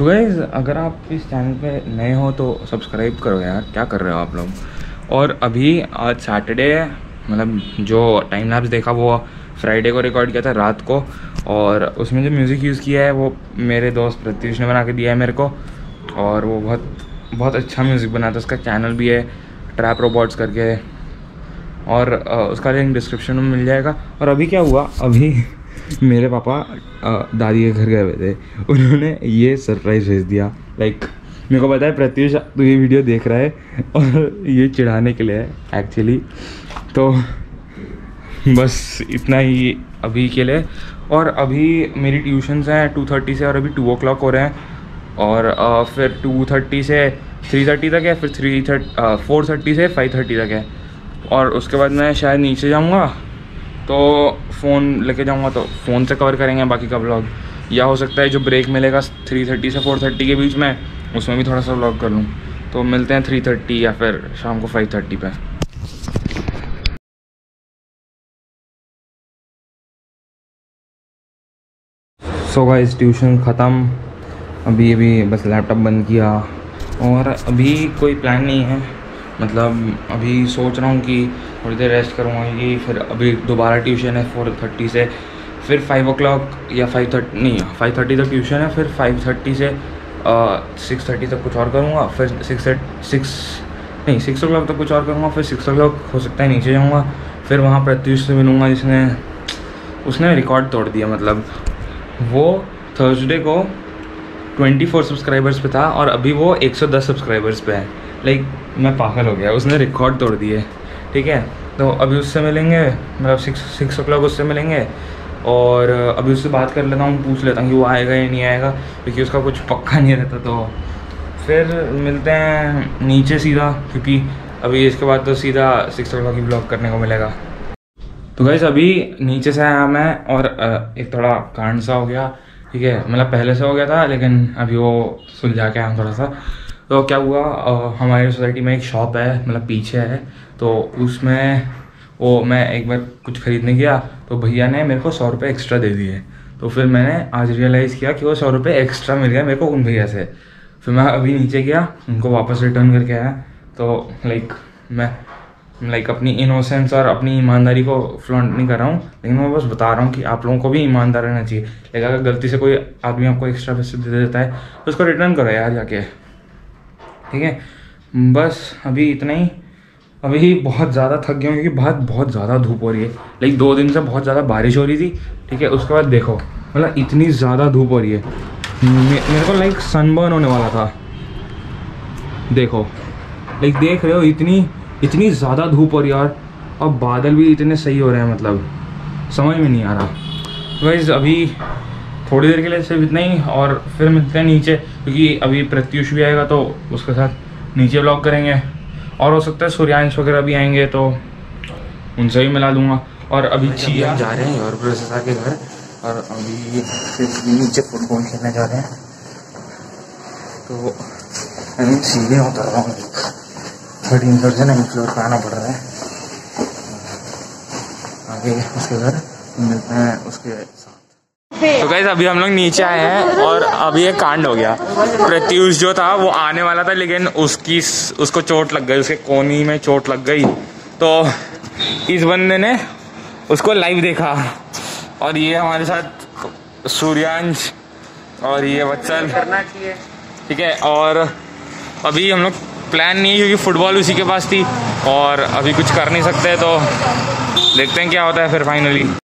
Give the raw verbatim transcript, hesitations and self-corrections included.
So guys, अगर आप इस चैनल पे नए हो तो सब्सक्राइब करो यार, क्या कर रहे हो आप लोग। और अभी आज सैटरडे है, मतलब जो टाइम लैप्स देखा वो फ्राइडे को रिकॉर्ड किया था रात को, और उसमें जो म्यूज़िक यूज़ किया है वो मेरे दोस्त प्रत्युष ने बना के दिया है मेरे को। और वो बहुत बहुत अच्छा म्यूज़िक बनाता है, उसका चैनल भी है ट्रैप रोबोट्स करके, और उसका लिंक डिस्क्रिप्शन में मिल जाएगा। और अभी क्या हुआ, अभी मेरे पापा दादी के घर गए हुए थे, उन्होंने ये सरप्राइज़ भेज दिया। लाइक मेरे को पता है प्रत्युष तो ये वीडियो देख रहा है और ये चिढ़ाने के लिए है एक्चुअली, तो बस इतना ही अभी के लिए। और अभी मेरी ट्यूशन्स हैं टू थर्टी से, और अभी टू ओ क्लॉक हो रहे हैं, और आ, फिर टू थर्टी से थ्री थर्टी तक है, फिर थ्री थर्ट फोर थर्टी से फाइव थर्टी तक है, और उसके बाद मैं शायद नीचे जाऊँगा तो फ़ोन लेके जाऊँगा, तो फ़ोन से कवर करेंगे बाकी का व्लॉग। या हो सकता है जो ब्रेक मिलेगा थ्री थर्टी से फोर थर्टी के बीच में, उसमें भी थोड़ा सा व्लॉग कर लूँ। तो मिलते हैं थ्री थर्टी या फिर शाम को फाइव थर्टी पे। सो गाइस, ट्यूशन ख़त्म, अभी अभी बस लैपटॉप बंद किया, और अभी कोई प्लान नहीं है। मतलब अभी सोच रहा हूँ कि थोड़ी देर रेस्ट करूँगा, कि फिर अभी दोबारा ट्यूशन है फोर थर्टी से, फिर फाइव ओ क्लॉक या फाइव थर्टी नहीं फाइव थर्टी तक ट्यूशन है, फिर फाइव थर्टी से सिक्स थर्टी तक कुछ और करूँगा, फिर सिक्स सिक्स नहीं सिक्स ओ क्लॉक तक कुछ और करूँगा, फिर सिक्स ओ क्लॉक हो सकता है नीचे जाऊँगा, फिर वहाँ प्रत्युष से मिलूँगा जिसने उसने रिकॉर्ड तोड़ दिया। मतलब वो थर्सडे को ट्वेंटी फोर सब्सक्राइबर्स पे था और अभी वो एक सौ दस सब्सक्राइबर्स पे है। लाइक मैं पागल हो गया, उसने रिकॉर्ड तोड़ दिए। ठीक है, तो अभी उससे मिलेंगे, मतलब सिक्स सिक्स ओ क्लॉक उससे मिलेंगे, और अभी उससे बात कर लेता हूँ, पूछ लेता हूँ कि वो आएगा या नहीं आएगा, क्योंकि उसका कुछ पक्का नहीं रहता। तो फिर मिलते हैं नीचे सीधा, क्योंकि अभी इसके बाद तो सीधा सिक्स ओ क्लॉक की ब्लॉग करने को मिलेगा। तो गाइस, अभी नीचे से आया मैं, और एक थोड़ा कांड सा हो गया। ठीक है, मतलब पहले से हो गया था, लेकिन अभी वो सुलझा के आया थोड़ा सा। तो क्या हुआ, आ, हमारी सोसाइटी में एक शॉप है, मतलब पीछे है, तो उसमें वो मैं एक बार कुछ ख़रीदने गया तो भैया ने मेरे को सौ रुपये एक्स्ट्रा दे दिए। तो फिर मैंने आज रियलाइज़ किया कि वो सौ रुपये एक्स्ट्रा मिल गया मेरे को उन भैया से। फिर मैं अभी नीचे गया, उनको वापस रिटर्न करके आया। तो लाइक मैं लाइक अपनी इनोसेंस और अपनी ईमानदारी को फ्लॉन्ट नहीं कर रहा हूँ, लेकिन मैं बस बता रहा हूँ कि आप लोगों को भी ईमानदार रहना चाहिए। लेकिन अगर गलती से कोई आदमी आपको एक्स्ट्रा पैसे दे देता है तो उसको रिटर्न करो यार जाके। ठीक है, बस अभी इतना ही। अभी बहुत ज़्यादा थक गया हूँ, क्योंकि बहुत बहुत ज़्यादा धूप हो रही है। लाइक दो दिन से बहुत ज़्यादा बारिश हो रही थी। ठीक है, उसके बाद देखो, मतलब इतनी ज़्यादा धूप हो रही है, मेरे को लाइक सनबर्न होने वाला था। देखो, लाइक देख रहे हो, इतनी इतनी ज़्यादा धूप हो रही है, और अब बादल भी इतने सही हो रहे हैं, मतलब समझ में नहीं आ रहा। गाइस, अभी थोड़ी देर के लिए सिर्फ इतना ही, और फिर मिलते हैं नीचे, क्योंकि अभी प्रत्युष भी आएगा तो उसके साथ नीचे व्लॉग करेंगे, और हो सकता है सूर्यांश वगैरह भी आएंगे तो उनसे भी मिला दूंगा। और अभी चिया जा रहे हैं और प्रोसेसर के घर, और अभी फिर नीचे फुटबॉल खेलने जा रहे हैं। तो अभी सीधे उतर रहा हूँ, थर्टीन फ्लोर से नाइन फ्लोर पर आना पड़ रहा है। आगे उसके घर मिलते हैं उसके साथ। तो गाइस, अभी हम लोग नीचे आए हैं, और अभी एक कांड हो गया। प्रत्युष जो था वो आने वाला था, लेकिन उसकी उसको चोट लग गई, उसके कोनी में चोट लग गई। तो इस बंदे ने उसको लाइव देखा, और ये हमारे साथ सूर्यांश और ये वत्सल करना चाहिए। ठीक है, और अभी हम लोग प्लान नहीं है, क्योंकि फुटबॉल उसी के पास थी, और अभी कुछ कर नहीं सकते, तो देखते हैं क्या होता है फिर फाइनली।